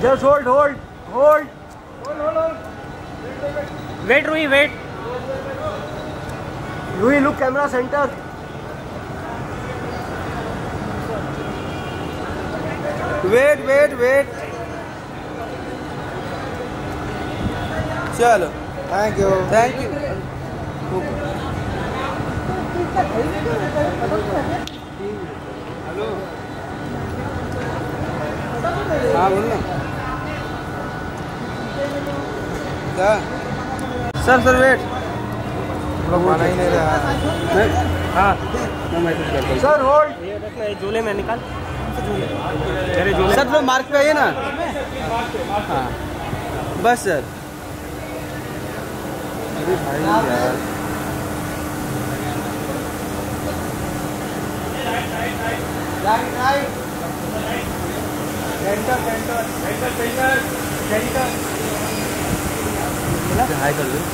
Just hold. Wait, Rui, wait. Rui, look camera center. Wait. चलो, Thank you. Hello, हाँ बोल ना। क्या? Sir wait. लोग माना ही नहीं रहा। हाँ, मैं मैसेज करता हूँ। Sir, hold. ये रखना, झूले में निकाल। मेरे झूले। सर वो मार्क पे आइए ना। हाँ, बस सर। अरे भाई यार। Right. Center. हाय कर दो।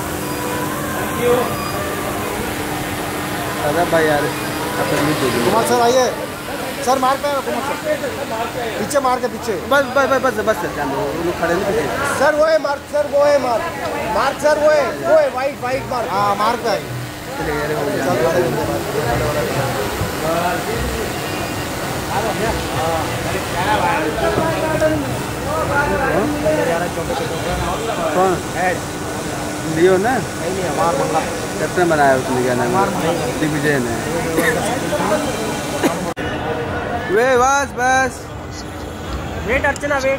अरे भाई यार, कुमार सर आइए। सर मार पे कुमार सर। पीछे मार के पीछे। बस सर, जान दो, वो लोग खड़े नहीं पीछे। सर वो है मार्क सर वो है मार्क सर वो है वाइट मार्क। हाँ मार्क पे आई। कौन लियो ना? नहीं हमार मंगा कैप्टन बनाया उसने, क्या नाम दिग्विजय ने। वे बस wait Archana, wait.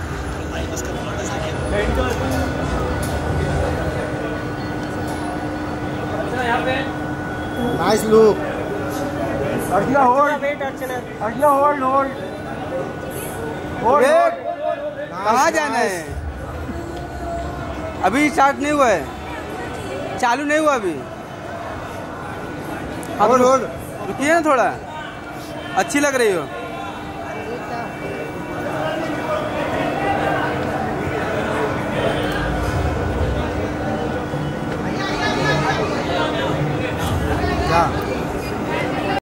Nice look. Archana hold. Wait Archana. Archana hold. कहाँ जाना है? अभी स्टार्ट नहीं हुआ है, चालू नहीं हुआ अभी। होल्ड। रुकिए ना थोड़ा, अच्छी लग रही हो।